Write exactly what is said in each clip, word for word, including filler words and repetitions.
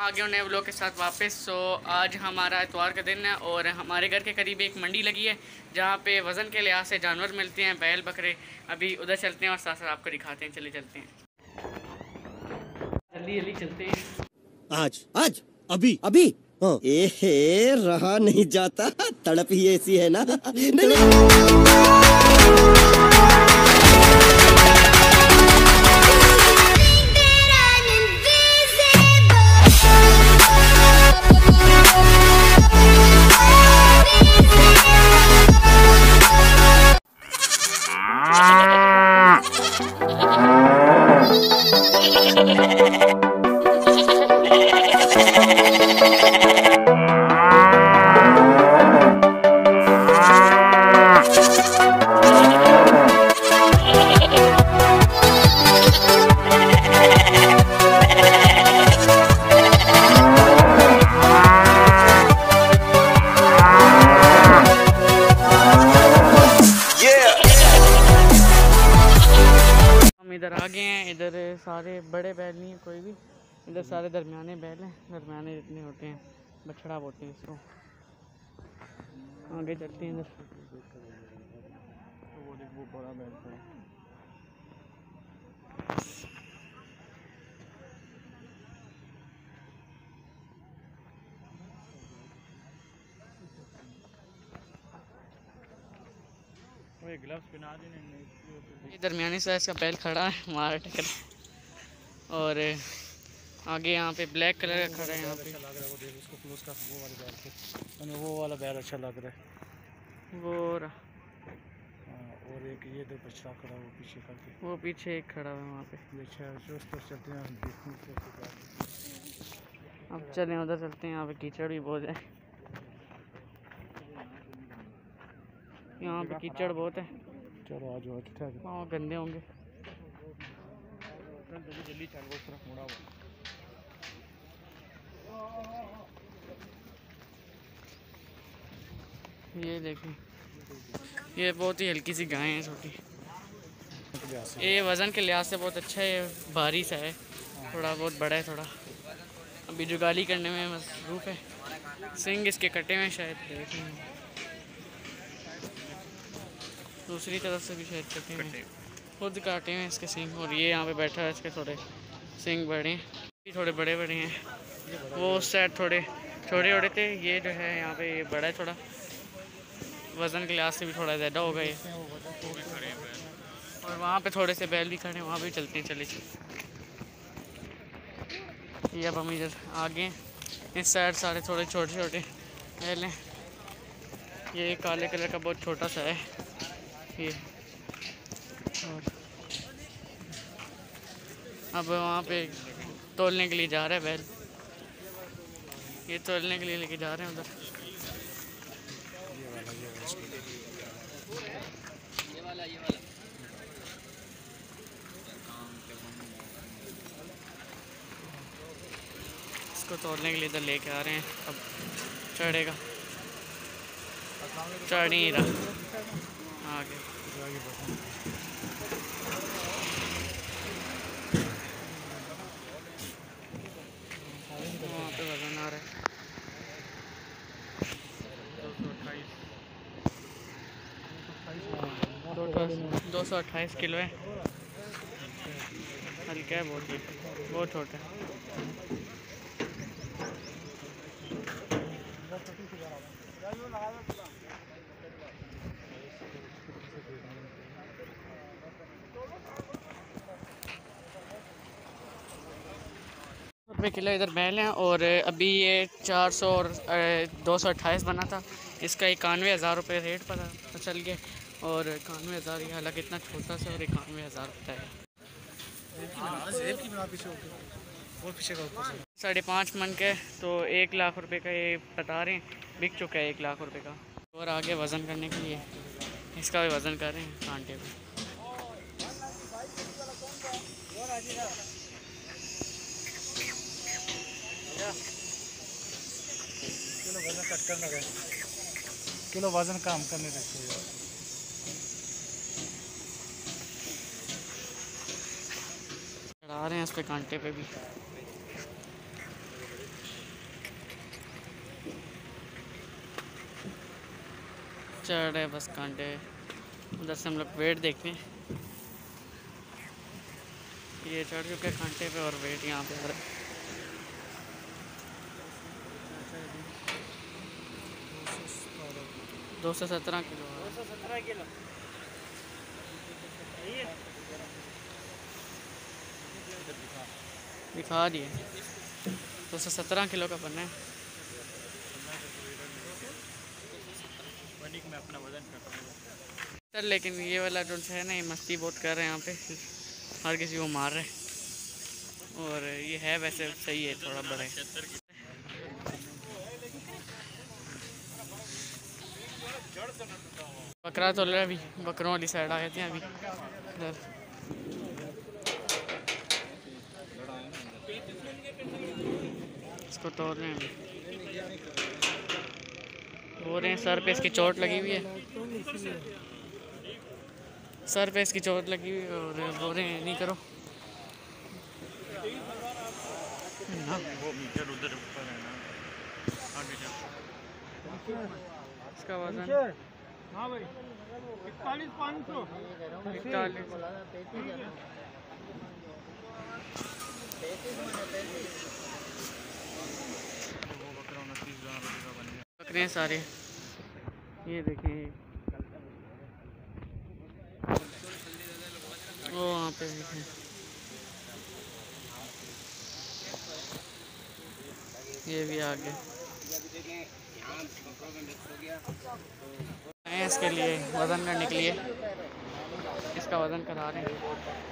आगे नए व्लॉग के साथ वापस। सो आज हमारा इतवार का दिन है और हमारे घर के करीब एक मंडी लगी है जहाँ पे वज़न के लिहाज से जानवर मिलते हैं, बैल बकरे। अभी उधर चलते हैं और साथ साथ आपको दिखाते हैं। चले चलते हैं, जल्दी जल्दी चलते हैं। आज आज अभी अभी हाँ। एहे रहा नहीं जाता, तड़प ही ऐसी है ना। इधर आ गए हैं। इधर सारे बड़े बैल नहीं है कोई भी, इधर सारे दरमियाने बैल हैं। दरमियाने जितने होते हैं बछड़ा बोलते हैं इसको। आगे चलते हैं इधर। वो देख वो बड़ा बैल है। ये दरमियानी साइज का बैल खड़ा है हमारा टक्कर। और आगे यहाँ पे ब्लैक कलर का खड़ा है। यहाँ पे अच्छा लग रहा है वो देख उसको क्लोज का वो वाला बैल पे वो वाला बैल अच्छा लग रहा है वो रहा। हाँ, और एक ये दो बछड़ा खड़ा वो पीछे करके वो पीछे एक खड़ा है वहाँ पे। अच्छा उस पर चलते हैं हम देखते हैं। अब चलें उधर चलते हैं। यहाँ पे कीचड़ भी बहुत है। यहाँ पे कीचड़ बहुत है। चलो आज ठीक है। हाँ गंदे होंगे। जल्दी जल्दी चल वो तरफ मुड़ा हुआ। ये देखें, ये बहुत ही हल्की सी गाय है, छोटी। ये वज़न के लिहाज से बहुत अच्छा है, भारी सा है, थोड़ा बहुत बड़ा है थोड़ा। अभी जुगाली करने में मसरूफ़ है। सिंग इसके कटे हुए शायद, देखें दूसरी तरफ से भी शायद कटे हुए, खुद काटे हुए इसके सिंग। और ये यहाँ पे बैठा है, इसके थोड़े सिंग बड़े हैं, थोड़े बड़े बड़े हैं। वो उस साइड थोड़े छोटे छोटे थे, ये जो है यहाँ पे ये बड़ा है थोड़ा। वज़न के लिहाज से भी थोड़ा ज़्यादा होगा ये। और वहाँ पे थोड़े से बैल भी खड़े हैं, वहाँ भी चलते हैं। चले ये अब हम इधर आगे इस साइड सारे थोड़े छोटे छोटे बैल हैं। ये काले कलर का बहुत छोटा सा है ये। और अब वहाँ पे तोलने के लिए जा रहा है बैल, ये तोलने के लिए लेके जा रहे हैं उधर। इसको तोड़ने के लिए इधर लेके आ रहे हैं। अब चढ़ेगा, चढ़ नहीं रहा आगे। वहाँ पे वजन आ रहा है दो सौ अट्ठाईस किलो है। हल्का है बहुत, ही बहुत छोटा है। रुपये किलो इधर बैल हैं। और अभी ये चार सौ और दो सौ अट्ठाईस बना था। इसका इक्यानवे हज़ार रुपये रेट पता चल गया। और इक्यानवे हज़ार ये हालांकि इतना छोटा सा, और इक्यानवे हज़ार रुपये है। साढ़े पाँच मन के तो एक लाख रुपए का ये बता रहे हैं, बिक चुका है एक लाख रुपए का। और आगे वज़न करने के लिए इसका भी वज़न कर रहे हैं कांटे पे। किलो वजन कट करना है, किलो वजन कम करने देते हैं। चढ़ा रहे हैं इस पे कांटे पे भी। चढ़ रहे बस कांटे। उधर से हम लोग वेट देखते हैं। ये चढ़ चुके हैं कांटे पे और वेट यहाँ पे आ रहा है। दो सौ सत्रह किलो दो सौ सत्रह किलो दिखा दिए। दो सौ सत्रह किलो का बनना है। में अपना वजन करता हूँ सर लेकिन ये वाला जो है ना, ये मस्ती बहुत कर रहे हैं यहाँ पे, हर किसी को मार रहे हैं। और ये है वैसे सही है, थोड़ा बड़ा है। बकरा तो ले अभी बकरों वाली साइड आ गए थे अभी इधर। इसको तोड़ रहे हैं अभी। हो रहे हैं सर पे इसकी चोट लगी हुई है, सर पे इसकी चोट लगी हुई है और बोल रहे हैं नहीं करो ना। वो मीटर उधर ऊपर है ना, आगे जा। इसका वजन हाँ भाई इकतालीस पाँच सौ इकतालीस बकरे हैं सारे। ये देखें वो वहाँ पे देखें, ये भी आ गए। इसके लिए वज़न करने के लिए इसका वज़न करा रहे हैं।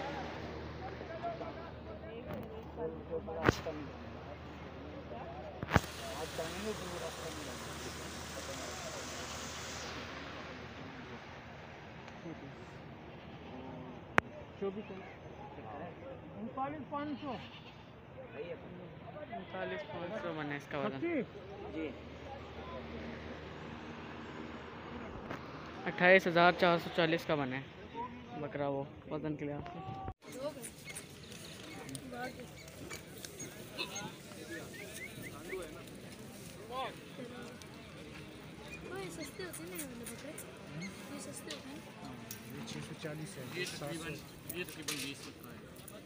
उनतालीस पाँच सौ उनतालीस पाँच सौ बने इसका वज़न। अट्ठाईस हज़ार चार सौ चालीस का बने बकरा वो वज़न के लिहाज से। सस्ते होते हैं ना बकरे, ये सस्ते होते हैं। ये छः सौ चालीस है, ये तकरीबन ये तकरीबन बीस का है।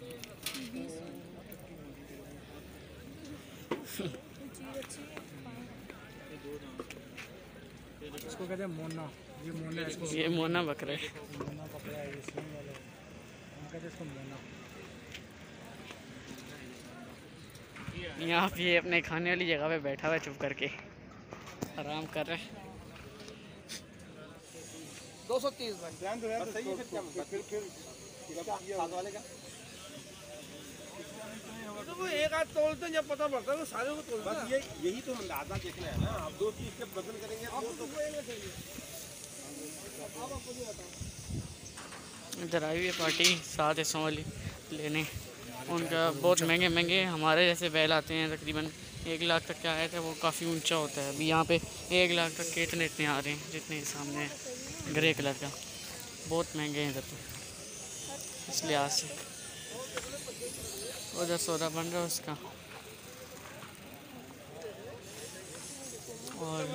इसको कहते हैं मोना, ये मोना है इसको, ये मोना बकरा है। मोना पकड़ा है, ये सींग वाला है, हम कहते हैं इसको मोना। यहाँ पे ये अपने खाने वाली जगह पे बैठा हुआ है चुप करके आराम कर रहा है। दो सौ तीस भाई तो वो एक आध तोलते हैं, जब पता पड़ता है तो सारे को तोलते हैं। ये यही तो अंदाजा देखना है ना, आप दो चीज के बदल करेंगे तो तो इधर आई हुई है पार्टी सात हिस्सों वाली लेने। उनका बहुत महंगे महंगे हमारे जैसे बैल आते हैं, तकरीबन एक लाख तक के आए थे, वो काफ़ी ऊंचा होता है। अभी यहाँ पे एक लाख तक के इतने इतने आ रहे हैं जितने सामने ग्रे कलर का, बहुत महंगे हैं इधर तो इस लिहाज से। उधर सौदा बन रहा है उसका। और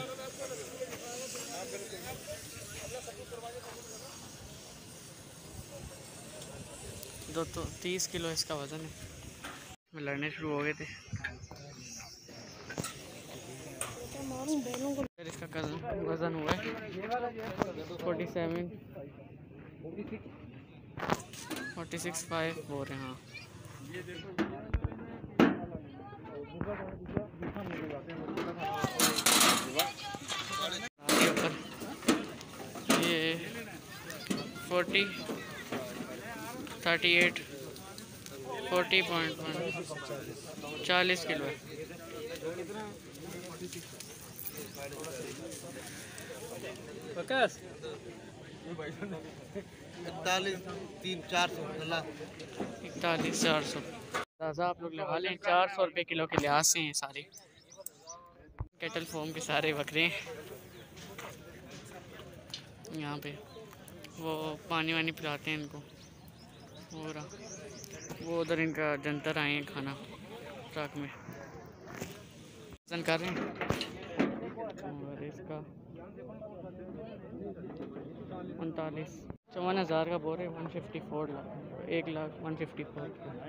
दो तो तीस किलो इसका वज़न है। लड़ने शुरू हो गए थे। फिर इसका वज़न हुआ है forty seven forty six five हो रहे हैं। हाँ ऊपर ये forty thirty eight forty point one चालीस किलो है। इकतालीस तीन चार सौ इकतालीस चार सौ दादा आप लोग लगा लें। चार सौ रुपये किलो के लिहाज से हैं सारे कैटल फॉर्म के सारे बकरे हैं। यहाँ पे वो पानी वानी पिलाते हैं इनको। और वो उधर इनका जंतर आए हैं खाना ट्रक में वज़न कर रहे हैं। और इसका उनतालीस चौवन हज़ार का बोर है, वन फिफ्टी फोर लाख एक लाख वन फिफ्टी फोर।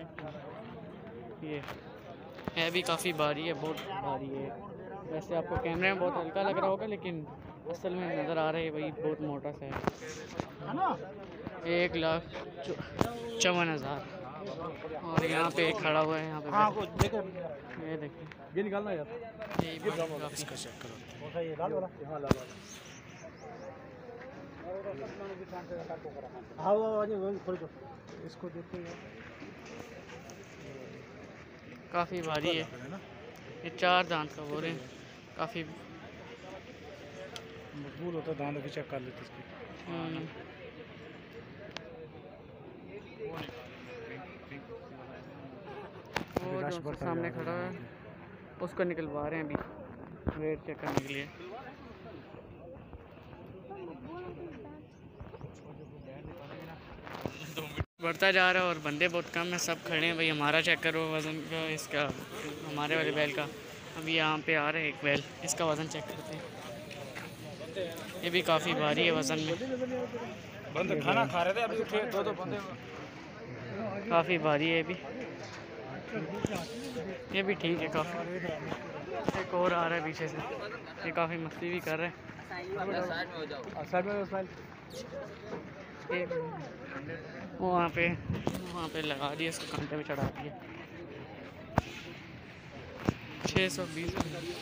ये है भी काफ़ी भारी है, बहुत भारी है। वैसे आपको कैमरे में बहुत हल्का लग रहा होगा, लेकिन असल में नज़र आ रहा है भाई बहुत मोटा सा है। एक लाख चौवन हज़ार। और यहाँ पे एक खड़ा हुआ है, यहाँ पे हाँ, देखे ये देखिए, ये निकालना यार, यही बात इसका चेक करो। ये लाल वाला, हाँ लाल वाला। हाँ वो इसको देखते हैं, काफ़ी भारी है। ये चार दांत का बोर है, काफ़ी मजबूत होता है। दांत भी चेक कर लेते इसकी। हम्म। वो जो उसके सामने खड़ा है उसको निकलवा रहे हैं अभी वेट चेक करने के लिए। बढ़ता जा रहा है और बंदे बहुत कम है, सब खड़े हैं। भाई हमारा चेक करो वज़न का, इसका हमारे वाले बैल का। अभी यहाँ पे आ रहा है एक बैल, इसका वज़न चेक करते हैं। ये भी काफ़ी भारी है वज़न में, बंदे खाना खा रहे थे अभी उठे, दो दो बंदे काफ़ी भारी है ये भी। ये भी ठीक है काफ़ी। एक और आ रहा है पीछे से, ये काफ़ी मस्ती भी कर रहा है। एक वो वहाँ पे वहाँ पे लगा दिया, इसको कांटे में चढ़ा दिया। छः सौ बीस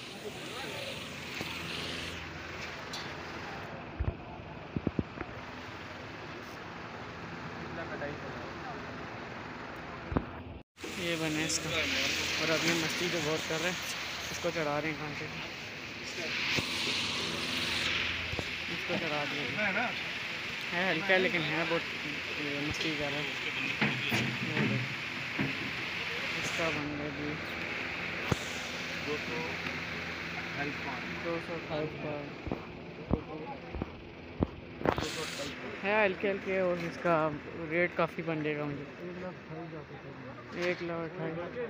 ये बने इसका। और अभी मस्ती तो बहुत कर रहे हैं, इसको चढ़ा रहे हैं कांटे पे, इसको चढ़ा दिया है। हल्का है लेकिन है बहुत मस्ती कर रहा है। इसका बन गया जी दो सौ अट्ठाईस का है, हल्के हल्के। और इसका रेट काफ़ी बन जाएगा मुझे, एक लाख अट्ठाईस।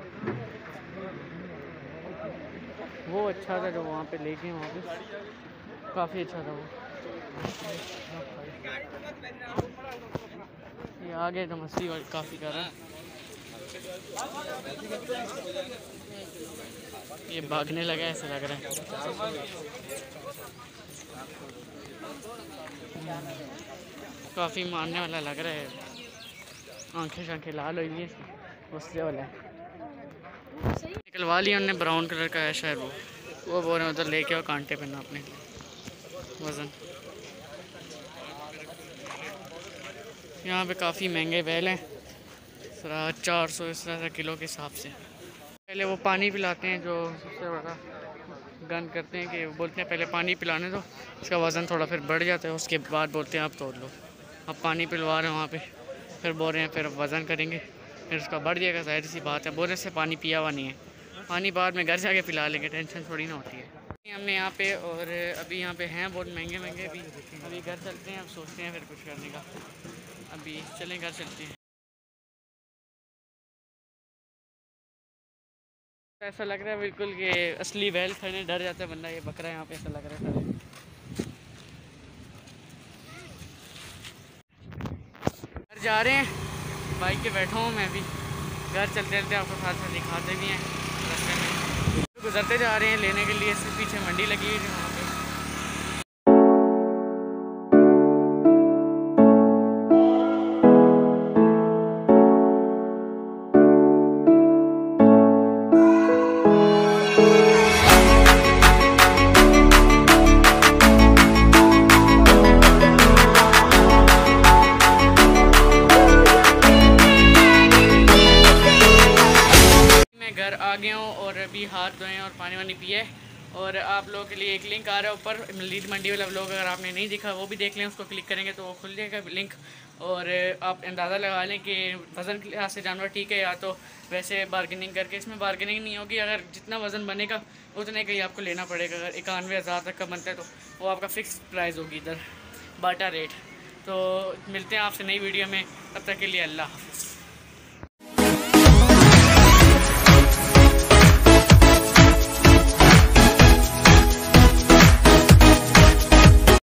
वो अच्छा था जो वहाँ पे लेके वहाँ पे काफ़ी अच्छा था वो। ये आगे तो मस्ती वाली काफ़ी कर रहा है। ये भागने लगा ऐसा लग रहा है। काफ़ी मारने वाला लग रहा है, आंखें शांखें लाल हुई है, उससे वाला है। निकलवा लिया उन्होंने, ब्राउन कलर का है शायद वो वो बोल रहे हैं उधर लेके आओ कांटे पे नापने वज़न। यहाँ पे काफ़ी महंगे बैल हैं, चार सौ इस तरह से किलो के हिसाब से। पहले वो पानी पिलाते हैं, जो सबसे बड़ा गन करते हैं कि बोलते हैं पहले पानी पिलाने दो, इसका वज़न थोड़ा फिर बढ़ जाता है, उसके बाद बोलते हैं आप तोड़ लो। अब पानी पिलवा रहे हैं वहाँ पे, फिर बोल रहे हैं फिर वज़न करेंगे, फिर उसका बढ़ जाएगा। जाहिर सी बात है, बोलने से पानी पिया हुआ नहीं है, पानी बाद में घर जाके पिला लेंगे, टेंशन थोड़ी ना होती है। हमने यहाँ पे और अभी यहाँ पे हैं बहुत महंगे महंगे अभी अभी घर चलते हैं, अब सोचते हैं फिर कुछ करने का। अभी चलें घर चलते हैं। ऐसा लग रहा है बिल्कुल कि असली बैल खड़े डर जाता है बंदा, ये बकरा यहाँ पे ऐसा लग रहा है। घर जा रहे हैं, बाइक पे बैठा हूँ मैं, अभी घर चलते चलते आपको साथ साथ दिखाते भी हैं। रास्ते में गुजरते जा रहे हैं लेने के लिए, इसके पीछे मंडी लगी हुई थी वहाँ पे। घर आ गया हूँ और अभी हाथ धोए और पानी वानी पिए। और आप लोगों के लिए एक लिंक आ रहा है ऊपर, लीड मंडी वाला व्लॉग, अगर आपने नहीं दिखा वो भी देख लें, उसको क्लिक करेंगे तो वो खुल जाएगा लिंक। और आप अंदाज़ा लगा लें कि वज़न के लिहाज से जानवर ठीक है, या तो वैसे बार्गेनिंग करके। इसमें बार्गेनिंग नहीं होगी, अगर जितना वज़न बनेगा उतने का ही आपको लेना पड़ेगा। अगर इक्यानवे हज़ार तक का बनता है तो वो आपका फ़िक्स प्राइस होगी इधर, बाटा रेट। तो मिलते हैं आपसे नई वीडियो में, तब तक के लिए अल्लाह हाफ़िज़।